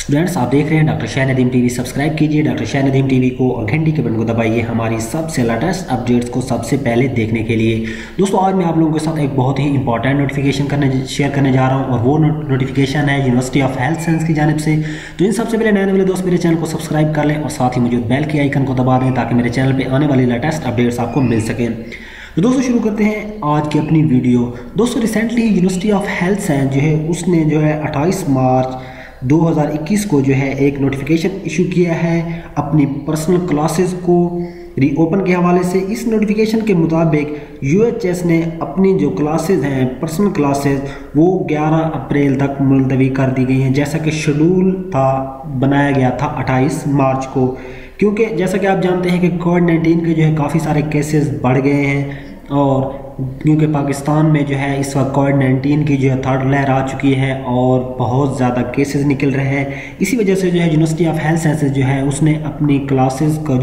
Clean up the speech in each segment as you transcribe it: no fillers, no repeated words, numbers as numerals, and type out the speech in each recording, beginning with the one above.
Students, आप देख रहे हैं doctor Shah Nadeem TV. Subscribe कीजिए डॉक्टर शाह नदीम टीवी को और घंटी के बटन को दबाइए हमारी सबसे लेटेस्ट अपडेट्स को सबसे पहले देखने के लिए। दोस्तों, आज मैं आप लोगों के साथ एक बहुत ही इंपॉर्टेंट नोटिफिकेशन शेयर करने जा रहा हूं और वो नोटिफिकेशन है यूनिवर्सिटी ऑफ हेल्थ साइंस की जानिब से। तो इन सबसे पहले नए वाले दोस्त मेरे चैनल को सब्सक्राइब कर लें और साथ ही मौजूद बेल के आइकन को दबा दें ताकि मेरे चैनल पर आने वाली लेटेस्ट अपडेट्स आपको मिल सकें। तो दोस्तों, शुरू करते हैं आज की अपनी वीडियो। दोस्तों, recently university of health science जो है उसने 28 मार्च 2021 को एक नोटिफिकेशन इशू किया है अपनी पर्सनल क्लासेस को रीओपन के हवाले से। इस नोटिफिकेशन के मुताबिक यूएचएस ने अपनी जो क्लासेस हैं पर्सनल क्लासेस वो 11 अप्रैल तक मुलतवी कर दी गई हैं, जैसा कि शेड्यूल था बनाया गया था 28 मार्च को। क्योंकि जैसा कि आप जानते हैं कि कोविड-19 के काफ़ी सारे केसेस बढ़ गए हैं और क्योंकि पाकिस्तान में इस वक्त कोविड-19 की थर्ड लहर आ चुकी है और बहुत ज़्यादा केसेस निकल रहे हैं। इसी वजह से यूनिवर्सिटी ऑफ हेल्थ साइंसेज उसने अपनी क्लासेस को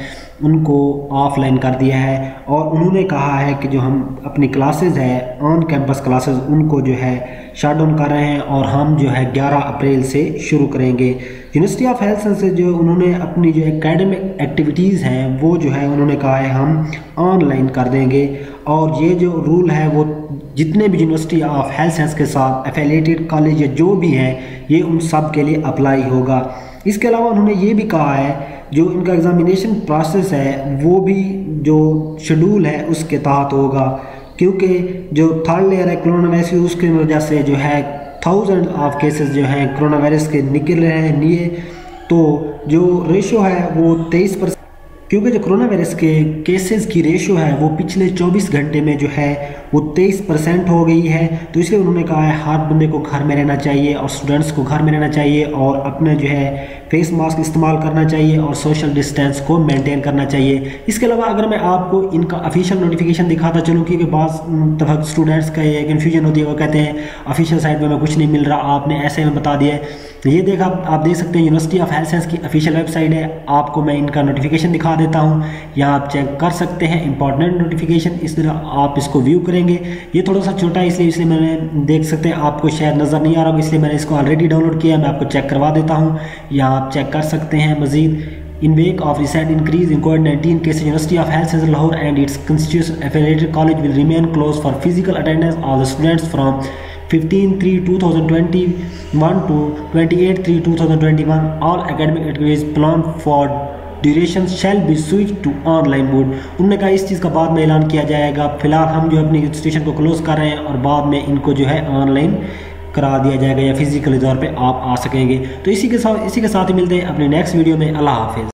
उनको ऑफलाइन कर दिया है और उन्होंने कहा है कि जो हम अपनी क्लासेस है ऑन कैंपस क्लासेस उनको शट डाउन कर रहे हैं और हम 11 अप्रैल से शुरू करेंगे। यूनिवर्सिटी ऑफ हेल्थ साइंसेज उन्होंने अपनी एकेडमिक एक्टिविटीज़ हैं वो उन्होंने कहा है हम ऑनलाइन कर देंगे और ये जो रूल है वो जितने भी यूनिवर्सिटी ऑफ हेल्थ साइंस के साथ एफिलिएटेड कॉलेज या जो भी हैं ये उन सब के लिए अप्लाई होगा। इसके अलावा उन्होंने ये भी कहा है जो इनका एग्ज़ामिनेशन प्रोसेस है वो भी जो शेड्यूल है उसके तहत होगा, क्योंकि जो थर्ड लेयर है कोरोना वायरस उसकी वजह से 1000 ऑफ केसेस कोरोना वायरस के निकल रहे हैं लिए। तो जो रेशो है वो 23%, क्योंकि जो कोरोना वायरस के केसेस की रेशो है वो पिछले 24 घंटे में वो 23% हो गई है। तो इसलिए उन्होंने कहा है हर बंदे को घर में रहना चाहिए और स्टूडेंट्स को घर में रहना चाहिए और अपने फेस मास्क इस्तेमाल करना चाहिए और सोशल डिस्टेंस को मेंटेन करना चाहिए। इसके अलावा अगर मैं आपको इनका ऑफिशियल नोटिफिकेशन दिखाता चलूँ, क्योंकि बाज़ दफ़ा स्टूडेंट्स का ये कन्फ्यूजन होती है, वो कहते हैं ऑफिशियल साइट में कुछ नहीं मिल रहा, आपने ऐसे में बता दिया है। ये देखा आप देख सकते हैं यूनिवर्सिटी ऑफ हेल्थ साइंस की ऑफिशियल वेबसाइट है। आपको मैं इनका नोटिफिकेशन दिखा देता हूँ, यहाँ आप चेक कर सकते हैं इंपॉर्टेंट नोटिफिकेशन। इस तरह आप इसको व्यू करेंगे। ये थोड़ा सा छोटा है इसलिए मैंने देख सकते हैं आपको शायद नज़र नहीं आ रहा होगा, इसलिए मैंने इसको ऑलरेडी डाउनलोड किया। मैं आपको चेक करवा देता हूँ, यहाँ आप चेक कर सकते हैं। मजीद in wake of recent increase in COVID-19 cases, University of Health Sciences Lahore and its constituent affiliated college will remain closed for physical attendance of the students from 15/3/2021 to 28/3/2021. All academic activities planned for duration shall be switched to online mode. उन्होंने कहा इस चीज़ का बाद में ऐलान किया जाएगा। फिलहाल हम अपनी इंस्टीट्यूशन को क्लोज कर रहे हैं और बाद में इनको ऑनलाइन करा दिया जाएगा या फिजिकली तौर पे आप आ सकेंगे। तो इसी के साथ ही मिलते हैं अपने नेक्स्ट वीडियो में। अल्लाह हाफिज़।